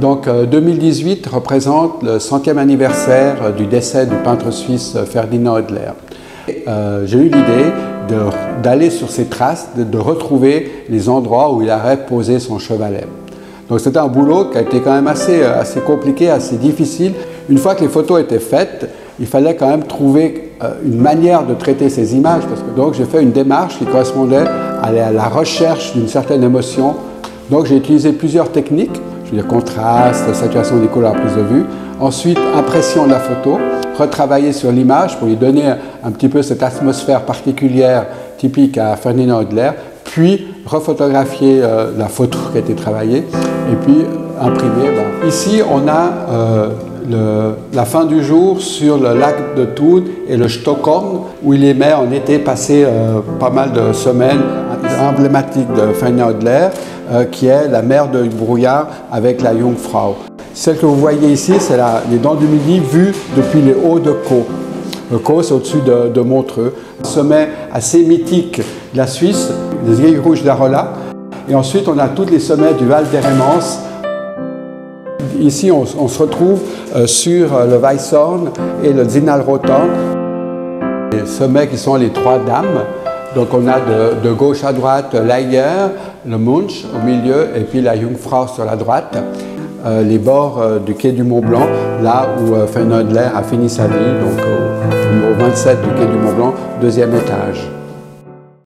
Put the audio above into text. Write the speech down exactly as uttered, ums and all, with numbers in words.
Donc euh, deux mille dix-huit représente le centième anniversaire du décès du peintre suisse Ferdinand Hodler. Euh, J'ai eu l'idée d'aller sur ses traces, de, de retrouver les endroits où il aurait posé son chevalet. Donc c'était un boulot qui a été quand même assez, assez compliqué, assez difficile. Une fois que les photos étaient faites, il fallait quand même trouver euh, une manière de traiter ces images. Parce que, donc j'ai fait une démarche qui correspondait à la, à la recherche d'une certaine émotion. Donc j'ai utilisé plusieurs techniques. Je veux dire contraste, saturation des couleurs à prise de vue. Ensuite, impression de la photo, retravailler sur l'image pour lui donner un, un petit peu cette atmosphère particulière typique à Ferdinand Hodler, puis refotographier euh, la photo qui a été travaillée et puis imprimer. Ben. Ici, on a euh, le, la fin du jour sur le lac de Thun et le Stockhorn où il émet en été passé euh, pas mal de semaines, emblématique de Ferdinand Hodler, euh, qui est la mer de brouillard avec la Jungfrau. Celle que vous voyez ici, c'est les Dents du Midi vues depuis les hauts de Caux. Le Caux, c'est au-dessus de, de Montreux. Un sommet assez mythique de la Suisse, les Aiguilles Rouges d'Arolla. Et ensuite, on a tous les sommets du Val d'Hérémence. Ici, on, on se retrouve euh, sur le Weisshorn et le Zinnalrothorn. Les sommets qui sont les trois dames. Donc on a de, de gauche à droite l'Eiger, le Munch au milieu et puis la Jungfrau sur la droite. Euh, les bords euh, du quai du Mont-Blanc, là où euh, Ferdinand Hodler a fini sa vie, donc au numéro vingt-sept du quai du Mont-Blanc, deuxième étage.